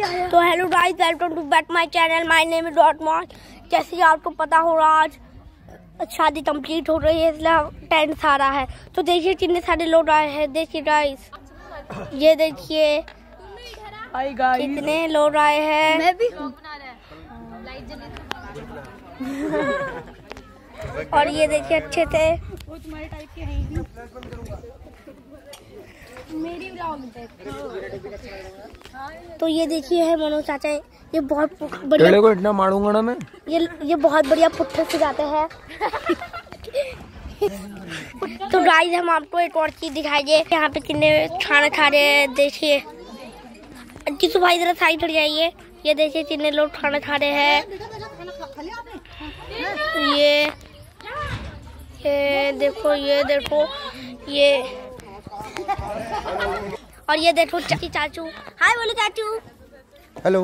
तो hello guys, welcome to back my channel. My name is डॉटमॉन। जैसे कि आपको पता होगा, आज शादी कंप्लीट हो रही है, इसलिए टेंट आ रहा है। तो देखिए कितने सारे लोग आए हैं। देखिए गाइस, ये देखिए कितने लोग आए हैं। मैं भी हूँ। और ये देखिए अच्छे से वो तुम्हारे टाइप के हैं। मेरी तो ये देखिए है मनोज चाचा, ये बहुत बढ़िया को इतना मारूंगा ना मैं। ये बहुत बढ़िया पुट्ठे से जाते हैं। तो गाइस, हम आपको एक और चीज दिखाएंगे। यहाँ पे कितने खाना खा रहे हैं। देखिए किसु भाई जरा साइड हट जाइए। ये देखिए कितने लोग खाना खा रहे हैं। ये देखो, ये देखो, ये और ये देखो चाचू। हाय बोलो चाचू। हेलो।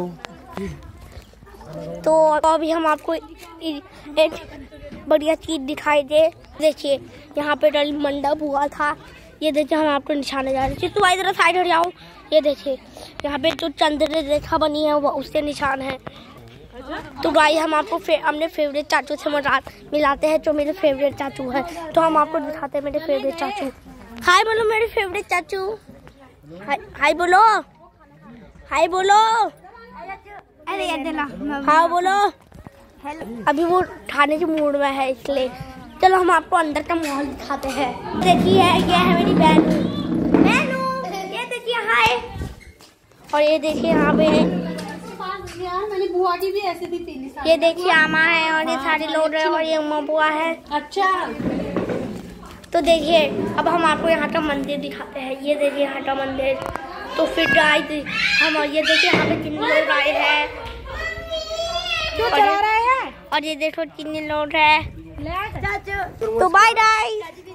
तो अभी हम आपको एक बढ़िया चीज दिखाई दे। देखिए यहाँ पे डल मंडप हुआ था। ये देखिए हम आपको निशाने जा रहे हैं। तो भाई जरा साइड हो जाओ। ये देखिए यहाँ पे जो चंद्र रेखा बनी है वो उससे निशान है। तो गाइस, हम आपको अपने फेवरेट चाचू से मिलाते हैं, जो मेरे फेवरेट चाचू है। तो हम आपको दिखाते हैं मेरे फेवरेट चाचू। हाय बोलो मेरे फेवरेट चाचू। हाय बोलो, हाय बोलो। अरे हाँ बोलो। अभी वो खाने के मूड में है, इसलिए चलो हम आपको अंदर का माहौल दिखाते हैं। देखिए ये है मेरी बहनू। ये देखिए हाय। और ये देखिए यहाँ पे मेरी बुआ की भी ऐसे थी। ये देखिए आमा है और ये सारे लोग हैं और ये उमा बुआ है। अच्छा, तो देखिए अब हम आपको यहाँ का मंदिर दिखाते हैं। ये देखिए यहाँ का मंदिर। तो फिर गाइस हम ये देखिए यहाँ पे कितने लोग आए हैं। और ये देखो कितने लोग हैं। तो बाय गाइस।